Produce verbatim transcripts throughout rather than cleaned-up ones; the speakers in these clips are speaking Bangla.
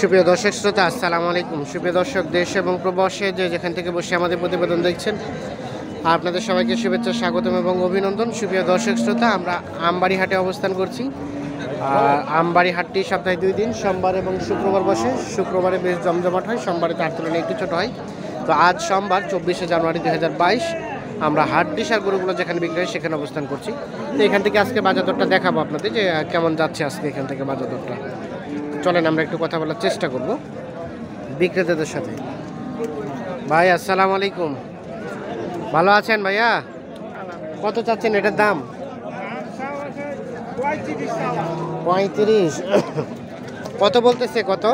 সুপ্রিয় দর্শক শ্রোতা আসসালামু আলাইকুম। সুপ্রিয় দর্শক, দেশ এবং প্রবাসে যে যেখান থেকে বসে আমাদের প্রতিবেদন দেখছেন, আপনাদের সবাইকে শুভেচ্ছা, স্বাগতম এবং অভিনন্দন। সুপ্রিয় দর্শক শ্রোতা, আমরা আমবাড়ি হাটে অবস্থান করছি। আর আমবাড়ি হাটটি সপ্তাহে দুই দিন, সোমবার এবং শুক্রবার বসে। শুক্রবারে বেশ জমজমাট হয়, সোমবারে তার তুলনায় একটু ছোটো হয়। তো আজ সোমবার চব্বিশে জানুয়ারি দুই হাজার বাইশ আমরা হাট ডিসার গরুগুলো যেখানে বিক্রি হয় সেখানে অবস্থান করছি। তো এখান থেকে আজকে বাজার দরটা দেখাবো আপনাদের যে কেমন যাচ্ছে আজকে এখান থেকে বাজার দরটা। চলেন আমরা একটু কথা বলার চেষ্টা করব বিক্রেতাদের সাথে। ভাই আসসালামু আলাইকুম, ভালো আছেন ভাইয়া? কত চাচ্ছেন এটার দাম? পঁয়ত্রিশ। কত বলতেছে? কত?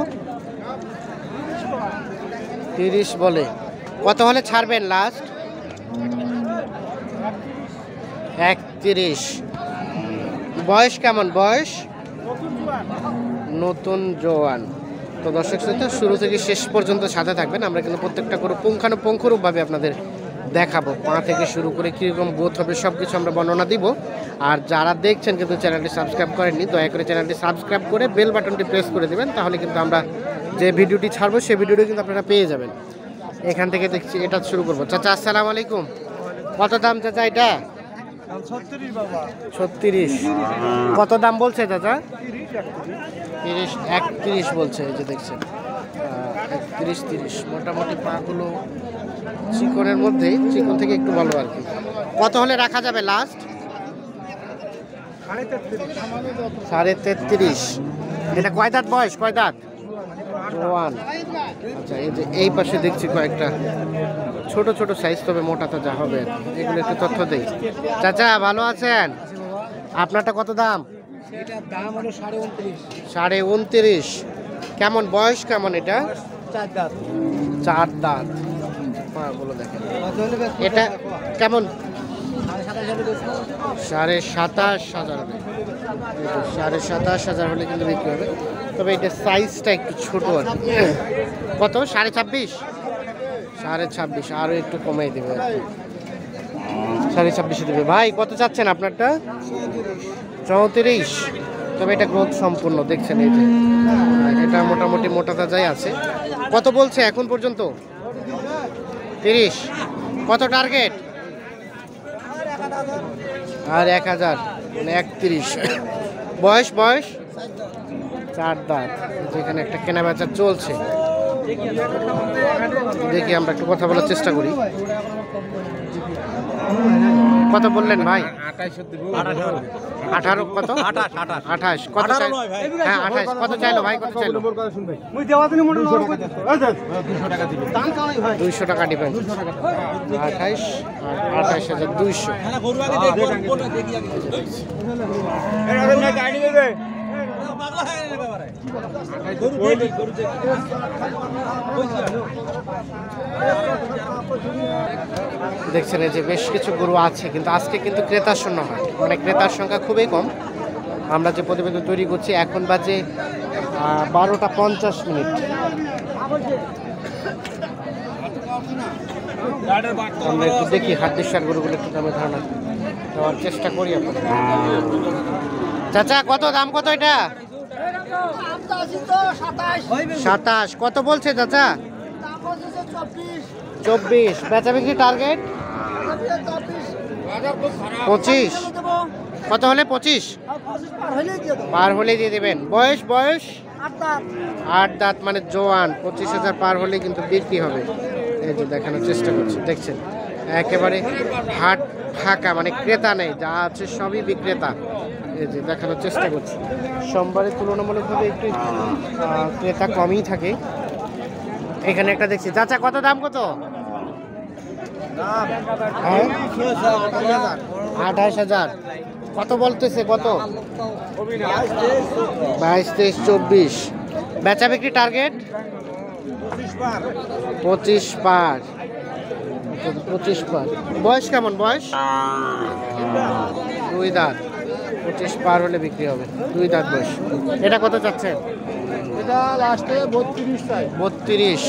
তিরিশ বলে। কত হলে ছাড়বেন লাস্ট? একত্রিশ। বয়স কেমন? বয়স নতুন জোয়ান। তো দর্শক শ্রোতা, শুরু থেকে শেষ পর্যন্ত সাথে থাকবেন। আমরা কিন্তু প্রত্যেকটা করে পুঙ্খানুপুঙ্খরূপভাবে আপনাদের দেখাবো, পা থেকে শুরু করে কীরকম গ্রোথ হবে সব কিছু আমরা বর্ণনা দিব। আর যারা দেখছেন কিন্তু চ্যানেলটি সাবস্ক্রাইব করেননি, দয়া করে চ্যানেলটি সাবস্ক্রাইব করে বেল বাটনটি প্রেস করে দেবেন, তাহলে কিন্তু আমরা যে ভিডিওটি ছাড়বো সেই ভিডিওটি কিন্তু আপনারা পেয়ে যাবেন। এখান থেকে দেখছি এটা শুরু করবো। চাচা আসসালামু আলাইকুম, কত দাম চাচা এটা? ছত্রিশ। কত দাম বলছে চাচা? তিরিশ। একত্রিশ বলছে। এই যে দেখছেন একত্রিশ তিরিশ। মোটামুটি পাগুলো চিকনের মধ্যে, চিকন থেকে একটু ভালো আর কি। কত হলে রাখা যাবে লাস্ট? সাড়ে তেত্রিশ। এটা কয় দাঁত বয়স? কয় দাঁত? ওয়ান। আচ্ছা, এই যে এই পাশে দেখছি কয়েকটা ছোট ছোট সাইজ, তবে মোটা তো যা হবে এগুলো একটু তথ্য দেই। চাচা ভালো আছেন? আপনারটা কত দাম? এটার দাম হলো সাড়ে উনত্রিশ। সাড়ে উনত্রিশ। কেমন বয়স? কেমন এটা? চার দাঁত। চার দাঁত। বলো দেখেন এটা কেমন? সাড়ে সাতাশ হাজার। সাড়ে সাতাশ হাজার হলে কিন্তু বিক্রি হবে, তবে এটা সাইজটা একটু ছোট আর কি। কত? সাড়ে ছাব্বিশ। সাড়ে ছাব্বিশ, আরও একটু কমাই দেবে আর কি, সাড়ে ছাব্বিশে দেবে। ভাই কত চাচ্ছেন আপনারটা? চৌত্রিশ। তবে এটা গ্রোথ সম্পূর্ণ, দেখছেন এই যে এটা মোটামুটি মোটা তাজাই আছে। কত বলছে এখন পর্যন্ত? তিরিশ। কত টার্গেট? আর এক হাজার, মানে একত্রিশ। বয়স? বয়স চার দাঁত। যেখানে একটা কেনা বেচা চলছে, দেখি আমরা একটু কথা বলার চেষ্টা করি। কত বললেন ভাই? আঠারো। কত? আঠাশ। কত? হ্যাঁ আঠাশ। কত চাইলো ভাই? কত চাইলো? দুইশো টাকা ডিফারেন্স। আঠাইশ আঠাইশ হাজার দুইশো। দেখছেন এই যে বেশ কিছু গরু আছে, কিন্তু আজকে কিন্তু ক্রেতার শূন্য হয়, মানে ক্রেতার সংখ্যা খুবই কম। আমরা যে প্রতিবেদন তৈরি করছি এখন বাজে বারোটা পঞ্চাশ মিনিট। আমরা একটু দেখি হাট ডিসার গরুগুলো একটু দামে ধারণা দেওয়ার চেষ্টা করি আপনাদের। চাচা কত দাম? কত এটা? সাতাশ। কত বলছে চাচা? চব্বিশ। বেচা বিক্রি টার্গেট পঁচিশ। কত হলে? পঁচিশ পার হলে দিয়ে দেবেন। বয়স? বয়স আট দাঁত, মানে জোয়ান। পঁচিশ হাজার পার হলে কিন্তু বিক্রি হবে। এই যে দেখানোর চেষ্টা করছি, দেখছেন একেবারে হাট ফাঁকা, মানে ক্রেতা নেই, যা আছে সবই বিক্রেতা। এই যে দেখানোর চেষ্টা করছি, সোমবারের তুলনামূলকভাবে একটু ক্রেতা কমই থাকে। এখানে একটা দেখছি। চাচা কত দাম? কত? আঠাশ হাজার। কত বলতেছে? কত? বাইশ তেইশ চব্বিশ। বেচা বিক্রি টার্গেট পঁচিশ পার। পঁচিশ পার। বয়স কেমন? বয়স দুই দাঁত। পঁচিশ পার হলে বিক্রি হবে, দুই দাঁত বয়স। এটা কত চাচ্ছেন? এটা লাস্টে বত্রিশ চাই। বত্রিশ।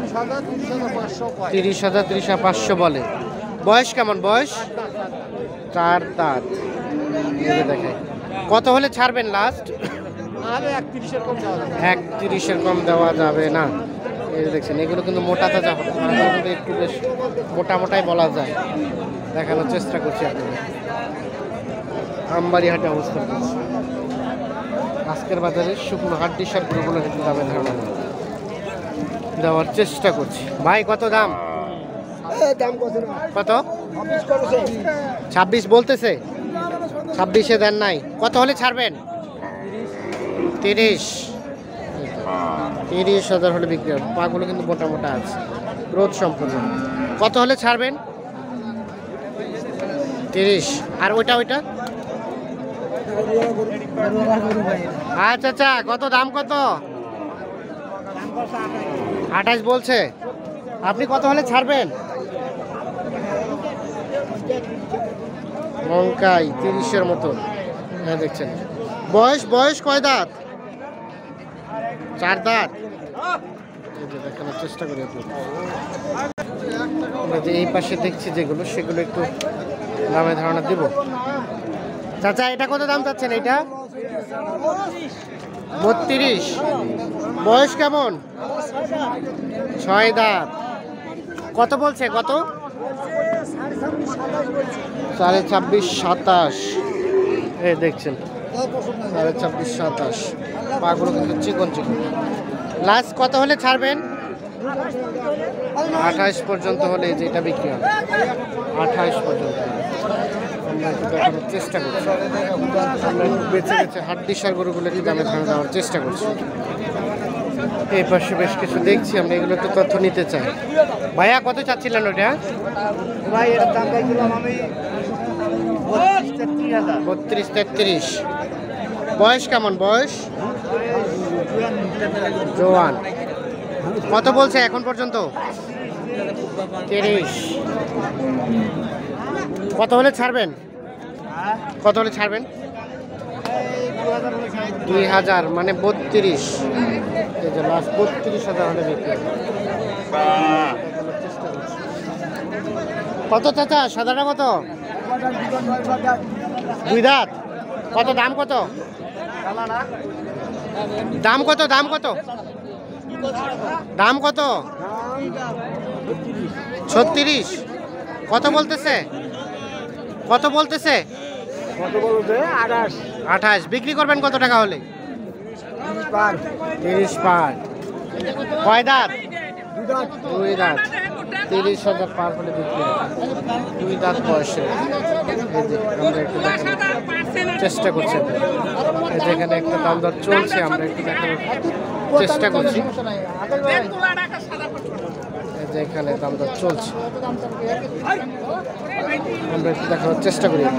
তিরিশ হাজার তিরিশ হাজার পাঁচশো। তিরিশ হাজার তিরিশ হাজার পাঁচশো বলে। বয়স কেমন? বয়স চার দাঁত। দেখে কত হলে ছাড়বেন লাস্ট? আরে একত্রিশের কম দেওয়া যাবে এক তিরিশের কম দেওয়া যাবে না। এই যে দেখছেন এগুলো কিন্তু মোটা তাজা হবে, এগুলো কিন্তু একটু বেশ মোটা মোটাই বলা যায়। দেখানোর চেষ্টা করছি আপনাদের আমবাড়ি হাটে অবস্থান করছি। আজকের বাজারে শুকনো হাড্ডি সার গরুগুলো কিন্তু দামের ধারণা নেই। দেওয়ার চেষ্টা করছি। ভাই কত দাম? দাম কত কত? ছাব্বিশ বলতেছে, ছাব্বিশে দেন নাই। কত হলে ছাড়বেন? তিরিশ তিরিশ হাজার হলে বিক্রি হবে। পাগুলো কিন্তু মোটা মোটা আছে, গ্রোথ সম্পূর্ণ। কত হলে ছাড়বেন? তিরিশ। আর ওইটা ওইটা আচ্ছা আচ্ছা, কত দাম? কত? আঠাশ বলছে। আপনি কত হলে ছাড়বেন? লঙ্কাই তিরিশের মতো। হ্যাঁ দেখছেন। বয়স বয়স কয় দাঁত? চার দাঁত। দেখানোর চেষ্টা করি আপনি। আমরা যে এই পাশে দেখছি যেগুলো, সেগুলো একটু দামে ধারণা দিব। চাচা এটা কত দাম চাচ্ছেন? এটা বত্রিশ। বয়স কেমন? ছয় দাঁত। কত বলছে? কত? সাড়ে ছাব্বিশ সাতাশ। এই দেখছেন সাড়ে ছাব্বিশ সাতাশ। পাগুলো কিন্তু চিকন চিকন। লাস্ট কত হলে ছাড়বেন? আঠাশ পর্যন্ত হলে যেটা বিক্রি হবে, আঠাশ পর্যন্ত। আমরা একটু দেখানোর চেষ্টা করছি। আমরা একটু বেছে বেছে হাড্ডিসার গরুগুলো একটু দামে ধারণা দেওয়ার চেষ্টা করছি। এই পাশে বেশ কিছু দেখছি আমরা, এগুলো একটু তথ্য নিতে চাই। ভাইয়া কত চাচ্ছিলেন ওটা? ভাই এর দাম চাইছিলাম আমি বত্রিশ তেত্রিশ। বয়স কেমন? বয়স জোয়ান। কত বলছে এখন পর্যন্ত? তিরিশ। কত হলে ছাড়বেন? কত হলে ছাড়বেন? দুই হাজার মানে বত্রিশ। এই যে লাস্ট বত্রিশ হাজার হলে বিক্রি। কত চাচা সাদাটা কত? দুই দাঁত। কত দাম? কত দাম? কত দাম? কত দাম? কত? ছত্রিশ। কত বলতেছে? কত বলতেছে? কত বলতে? আঠাশ। আঠাশ। বিক্রি করবেন কত টাকা হলে? তিরিশ পার। কয় দাঁত? দুই দাঁত। তিরিশ হাজার পার হলে বিক্রি হবে। দুই দাঁত বয়সে। আমরা একটু দেখানোর চেষ্টা করছি। যেখানে একটা দাম দর চলছে, আমরা একটু দেখানোর চেষ্টা করছি। যেখানে দাম দর চলছে আমরা একটু দেখানোর চেষ্টা করি।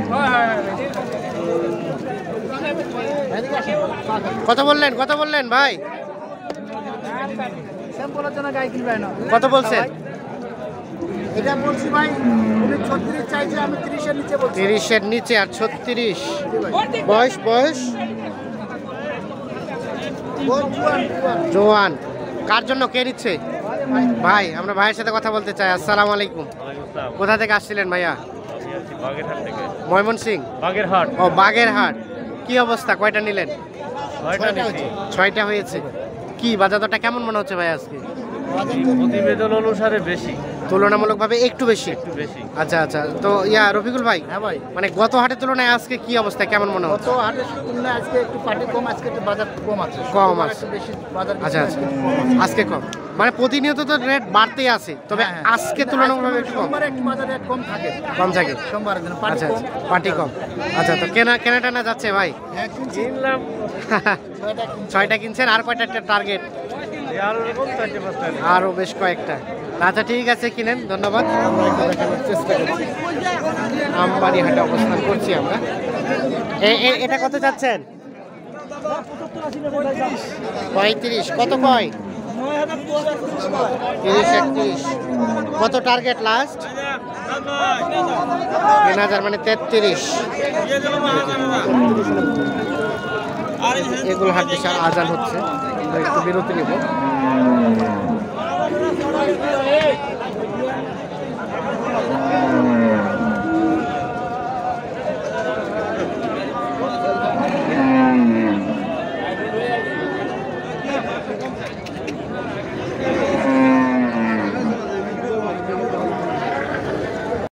কত বললেন? কত বললেন ভাই? কত বলছেন? এটা বলছি ভাই উনি ছত্রিশ চাইছে, আমি তিরিশের নিচে বলছি। তিরিশের নিচে আর ছত্রিশ। বয়স বয়স জোয়ান। কার জন্য? কে নিচ্ছে? ভাই, আমরা ভাইয়ের সাথে কথা বলতে চাই। আসসালামু আলাইকুম। কোথা থেকে আসছিলেন ভাইয়া? ময়মনসিং। বাগেরহাট। ও বাগেরহাট। কি অবস্থা? কয়টা নিলেন? ছয়টা হয়েছে। কি বাজার দরটা কেমন মনে হচ্ছে ভাই আজকে? প্রতিবেদন অনুসারে বেশি, তুলনামূলকভাবে একটু বেশি। একটু বেশি। আচ্ছা আচ্ছা। তো ইয়া রফিকুল ভাই, হ্যাঁ ভাই, মানে গত হাটের তুলনায় আজকে কি অবস্থা কেমন মনে গত হচ্ছে? হাটের তুলনায় আজকে একটু পার্টি কম, আজকে একটু বাজার কম আছে। কম আছে। একটু বেশি বাজার। আচ্ছা আচ্ছা, আজকে কম। মানে প্রতিনিয়ত তো রেট বাড়তেই আছে, তবে হ্যাঁ, আজকে তুলনামূলকভাবে একটু কম। সোমবারে একটু বাজার রেট কম থাকে। কম থাকে। সোমবারের দিন পার্টি আচ্ছা কম। আচ্ছা, পার্টি কম। আচ্ছা, তো কেনা কেনা টানা যাচ্ছে ভাই? হ্যাঁ, কিনছি। কিনলাম ছয়টা কিনছি। ছয়টা কিনছেন, আর কয়টা টার্গেট? আরো এরকম চারটে পাঁচটা। আরও বেশ কয়েকটা। আচ্ছা ঠিক আছে, কিনেন, ধন্যবাদ। আমরা একটু দেখানোর চেষ্টা করছি। আমবাড়ি হাটে অবস্থান করছি আমরা। এ- এ- এটা কত চাচ্ছেন? পঁয়ত্রিশ। কত কয়? তিরিশ একত্রিশ। কত টার্গেট লাস্ট? তিন হাজার মানে তেত্রিশ। এগুলো হাট বিশাল আজান হচ্ছে, আমরা একটু বিরতি নেব।